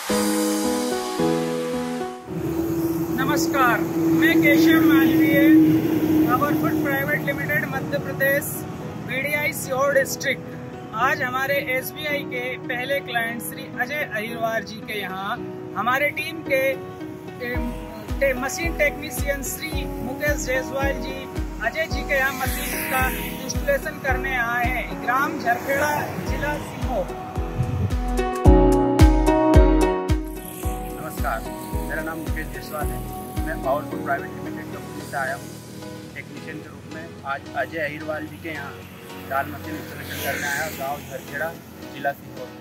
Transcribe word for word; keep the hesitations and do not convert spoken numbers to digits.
नमस्कार, मैं Keshav Malviya, Powerfood private limited Madhya Pradesh, BDI Sehore district. आज हमारे एसबीआई के पहले क्लाइंट श्री अजय अहिरवार जी के यहाँ हमारे टीम के टे, मशीन टेक्नीशियन श्री मुकेश जायसवाल जी अजय जी के यहाँ मशीन का इंस्टॉलेशन करने आए हैं, ग्राम झरखेड़ा, जिला सीहोर। नमस्कार, मेरा नाम मुकेश जायसवाल है। मैं पावरफुड प्राइवेट लिमिटेड कंपनी से आया हूँ टेक्नीशियन के रूप में। आज अजय अहिरवार जी के यहाँ दाल मशीन इंस्टॉलेशन करने आया, गांव झरखेड़ा, जिला सीहोर।